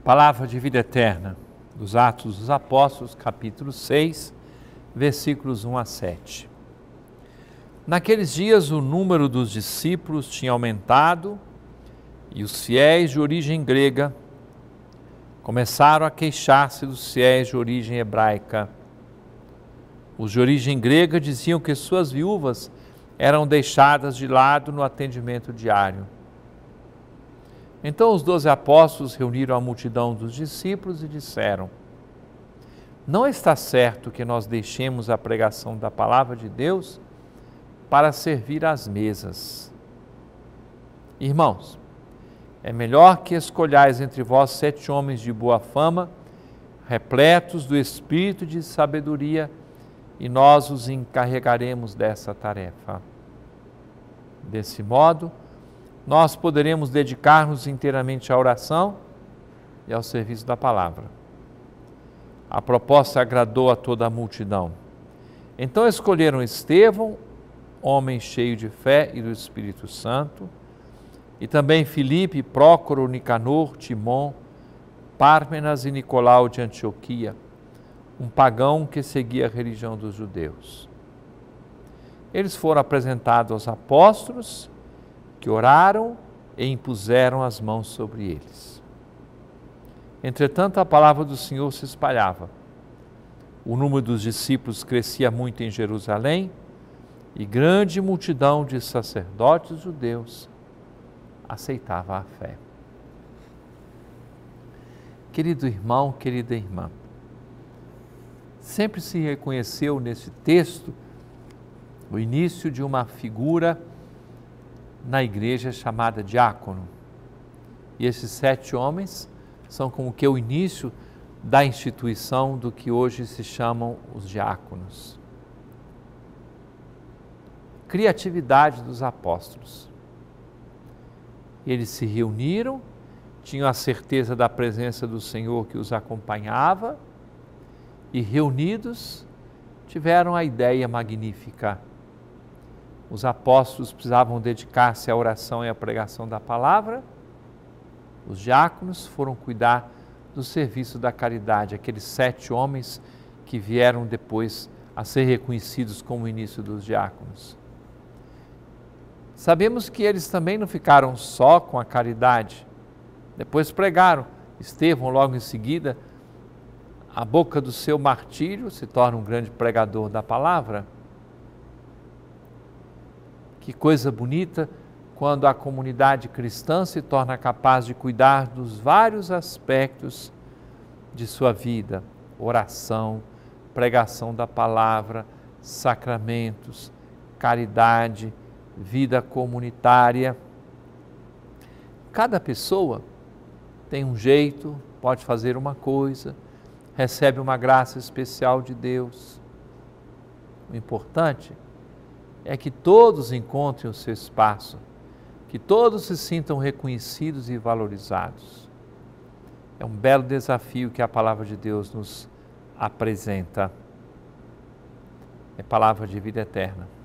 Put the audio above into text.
Palavra de vida eterna, dos Atos dos Apóstolos, capítulo 6, versículos 1 a 7. Naqueles dias o número dos discípulos tinha aumentado e os fiéis de origem grega começaram a queixar-se dos fiéis de origem hebraica. Os de origem grega diziam que suas viúvas eram deixadas de lado no atendimento diário. Então os 12 apóstolos reuniram a multidão dos discípulos e disseram: não está certo que nós deixemos a pregação da palavra de Deus para servir às mesas. Irmãos, é melhor que escolhais entre vós 7 homens de boa fama, repletos do espírito de sabedoria, e nós os encarregaremos dessa tarefa. Desse modo, nós poderemos dedicar-nos inteiramente à oração e ao serviço da palavra. A proposta agradou a toda a multidão. Então escolheram Estevão, homem cheio de fé e do Espírito Santo, e também Filipe, Prócoro, Nicanor, Timon, Pármenas e Nicolau de Antioquia, um pagão que seguia a religião dos judeus. Eles foram apresentados aos apóstolos, que oraram e impuseram as mãos sobre eles. Entretanto, a palavra do Senhor se espalhava. O número dos discípulos crescia muito em Jerusalém e grande multidão de sacerdotes judeus aceitava a fé. Querido irmão, querida irmã, sempre se reconheceu nesse texto o início de uma figura na igreja chamada diácono. E esses 7 homens são como que o início da instituição do que hoje se chamam os diáconos. Criatividade dos apóstolos. Eles se reuniram, tinham a certeza da presença do Senhor que os acompanhava e, reunidos, tiveram a ideia magnífica. Os apóstolos precisavam dedicar-se à oração e à pregação da palavra. Os diáconos foram cuidar do serviço da caridade, aqueles 7 homens que vieram depois a ser reconhecidos como o início dos diáconos. Sabemos que eles também não ficaram só com a caridade. Depois pregaram. Estevão, logo em seguida, à boca do seu martírio, se torna um grande pregador da palavra. Que coisa bonita quando a comunidade cristã se torna capaz de cuidar dos vários aspectos de sua vida: oração, pregação da palavra, sacramentos, caridade, vida comunitária. Cada pessoa tem um jeito, pode fazer uma coisa, recebe uma graça especial de Deus. O importante é que todos encontrem o seu espaço, que todos se sintam reconhecidos e valorizados. É um belo desafio que a palavra de Deus nos apresenta. É palavra de vida eterna.